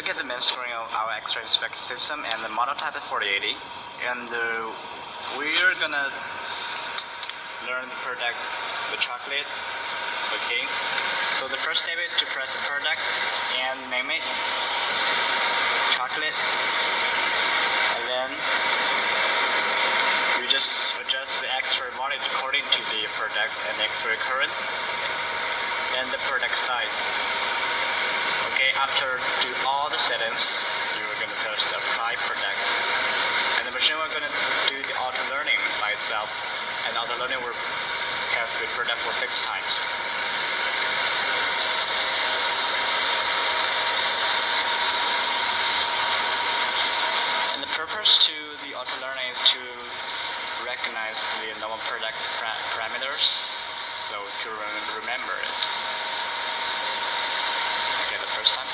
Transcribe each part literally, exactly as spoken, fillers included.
at the main screen of our X-ray inspection system, and the model type is forty eighty, and uh, we're gonna learn the product, the chocolate. Okay, so the first step is to press the product and name it chocolate, and then we just adjust the X-ray voltage according to the product and X-ray current and the product size. Okay, after do all the settings, you are going to touch the apply product, and the machine will going to do the auto learning by itself, and auto learning will have the product for six times. And the purpose to the auto learning is to recognize the normal product parameters, so to remember it. Okay, the first time.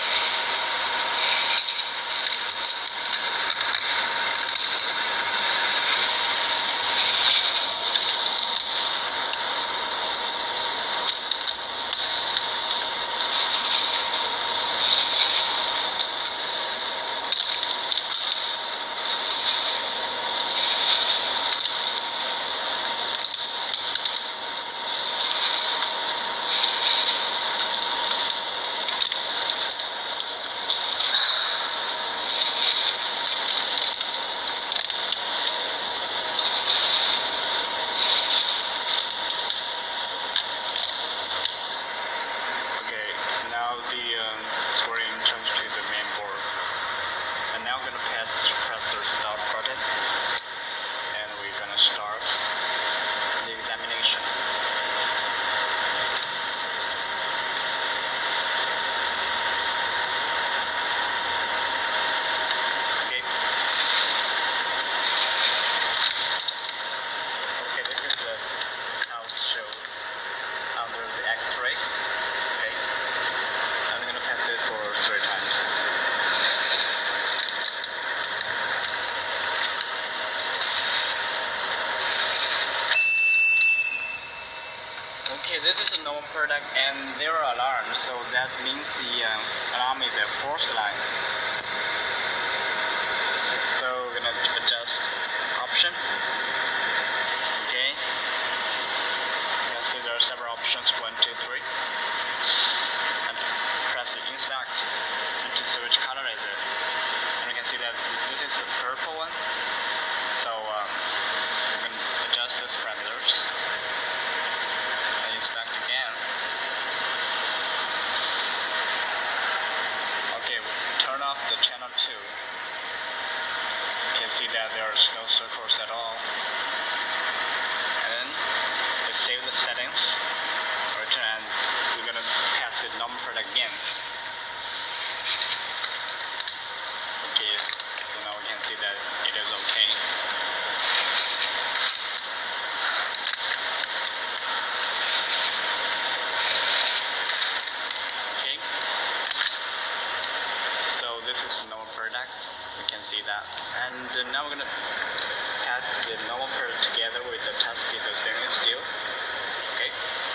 The um, screen turns to the main board, and now I'm gonna press press the start button, and we're gonna start the examination. Okay. Okay, this is the how it's shown under the X-ray. Okay. Pass it for three times. Okay, this is a normal product, and there are alarms, so that means the uh, alarm is a false alarm. So we're gonna adjust option. Okay. You can see there are several options. One, two, three. Press the inspect and to see which color is it. And we can see that this is the purple one. So um, we can adjust these parameters and inspect again. Okay, we turn off the channel two. You can see that there is no circles at all. And then we save the settings. Return. We're gonna pass the normal product again. Okay, so now we can see that it is okay. Okay. So this is the normal product. We can see that, and uh, now we're gonna pass the normal product together with the test piece of stainless steel. Okay.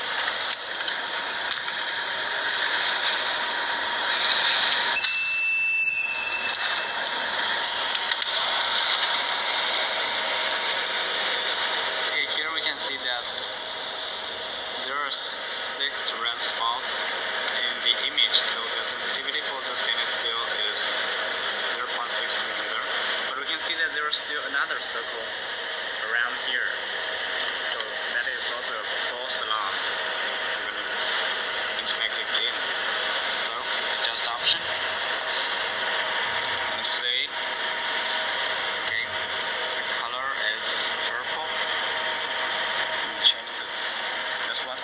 Here we can see that there are six red spots in the image, so the sensitivity for the stainless steel is zero point six millimeter. But we can see that there is still another circle around here, so that is also a false alarm. We're going to inspect it again. So adjust option and say, okay, the color is purple. Change the, this one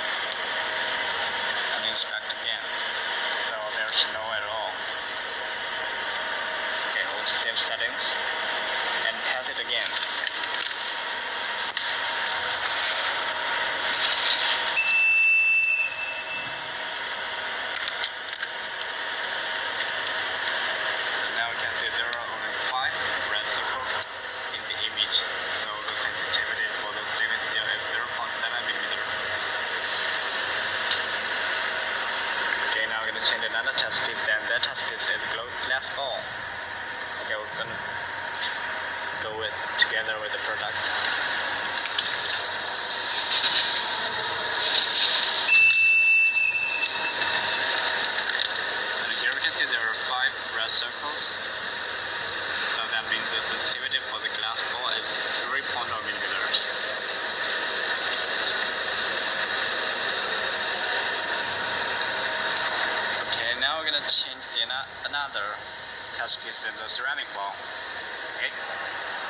and inspect again. So there's no at all. Okay, we'll save settings and pass it again. change another test piece, and that test piece is glass ball. Okay, we're gonna go with together with the product. And here we can see there are five red circles. So that means the sensitivity for the glass ball is three point zero millimeters. Okay, now we're gonna change the another test piece in the ceramic ball. Okay.